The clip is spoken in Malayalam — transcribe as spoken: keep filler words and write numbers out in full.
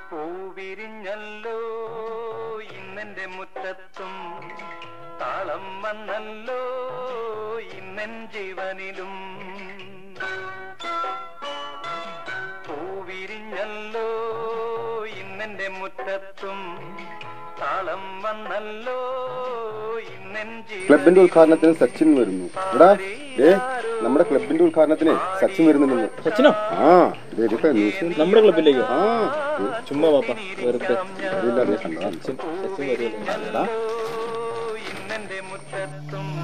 പൂവിരിഞ്ഞല്ലോ ഇന്നെന്റെ മുറ്റത്തും താളം വന്നല്ലോ ഇന്നെൻ ജീവനിലും പൂവിരിഞ്ഞല്ലോ ഇന്നെന്റെ മുറ്റത്തും താളം വന്നല്ലോ ഇന്നെൻ ജീവനിലും. ക്ലബിന്റെ ഉദ്ഘാടനത്തിന് സച്ചിൻ വരുന്നു. എടാ ഏ നമ്മുടെ ക്ലബിന്റെ ഉദ്ഘാടനത്തിന് സച്ചിൻ വരുന്നുണ്ടെന്ന്. സച്ചിനോ? ആ നമ്മുടെ ക്ലബിലേക്കോ? ആ ചുമ്മാ പാപ്പ വെറുതെ അറിയില്ല. സച്ചിൻ സച്ചിൻ വരുമല്ലോ. ഇന്നെന്റെ മുറ്റത്തും